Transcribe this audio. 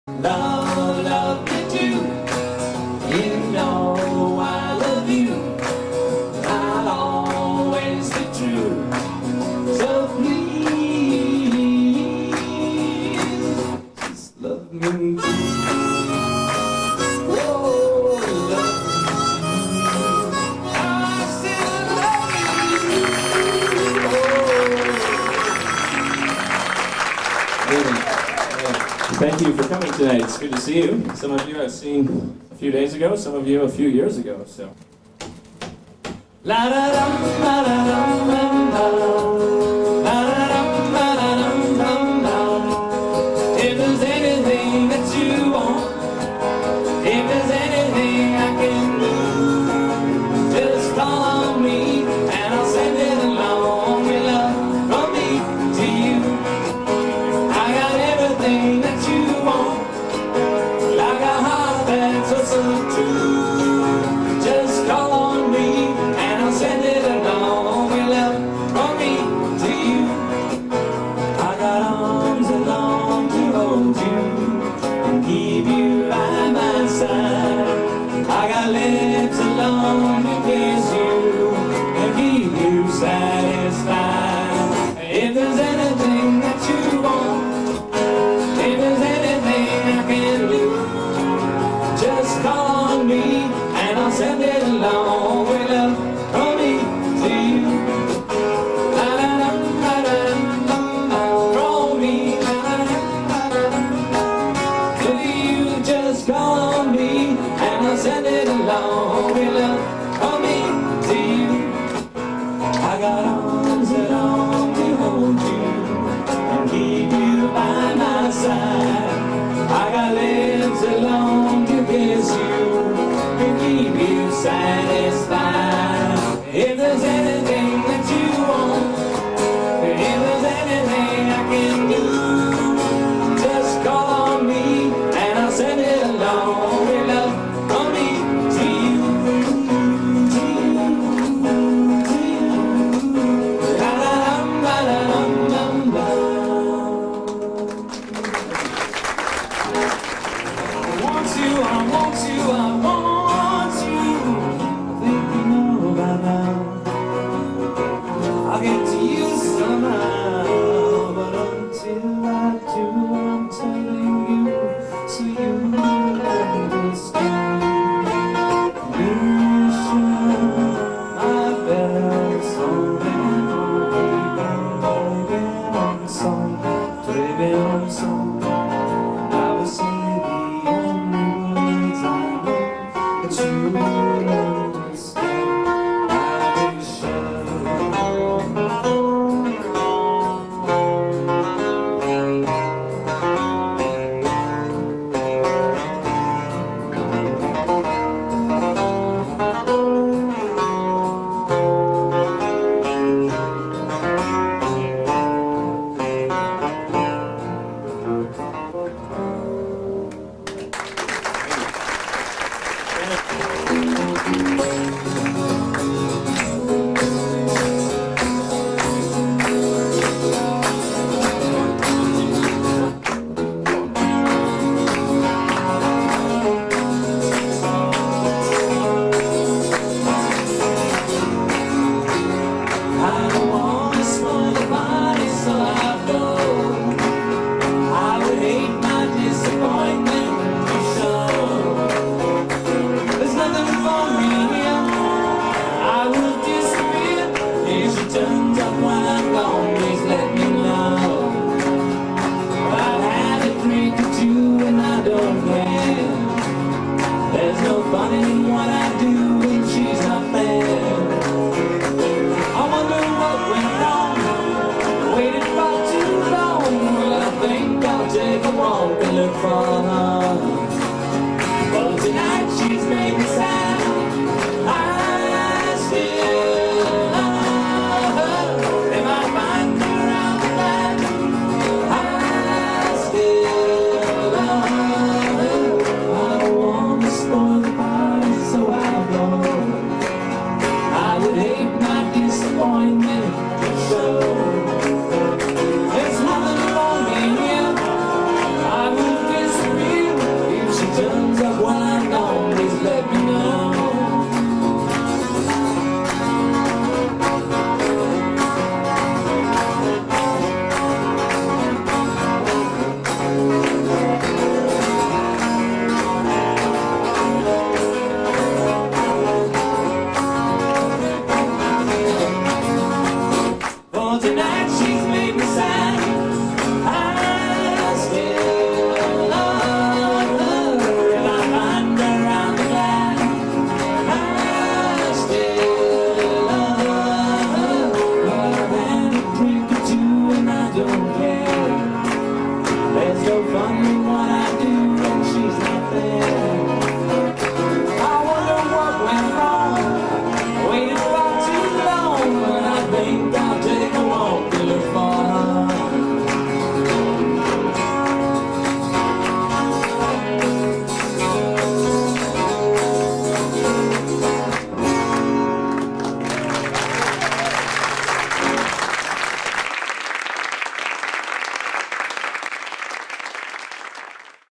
Love, love me too. You know I love you. I'll always be true. So please, just love me too. Thank you for coming tonight. It's good to see you. Some of you I've seen a few days ago, some of you a few years ago. So. La da dum, la da dum, dum, dum. La da dum, la da dum, dum, dum. If there's anything that you want, if there's anything I can do, just call on me and I'll send it along with love from me to you. I got everything that you want, like a heart that's so true. Just call on me and I'll send it along with love from me to you. I got arms along to hold you and keep you by my side. I got lips along to kiss you and keep you satisfied. If there's anything that you want, if there's anything I can do, just call on me and I'll send it along with love from me to you. La la la la la la, from me. La la la la la, to you. Just call on me and I'll send it along with love from me to you. I got arms that long to hold you and keep you by my side. I got lips that long to kiss you and keep you satisfied. If there's anything that you want, if there's anything I can do, just call on me and I'll send it along with love from me to you. To you, to you. La la dum, la la dum, dum, dum. I want you, I want you, I want you. I think you know by now. I'll get to you somehow, but until I do, I'm telling you, so you understand. Mission, my bell song and on song, on song. I will say the only words I know that you will understand. Take a walk and look for her.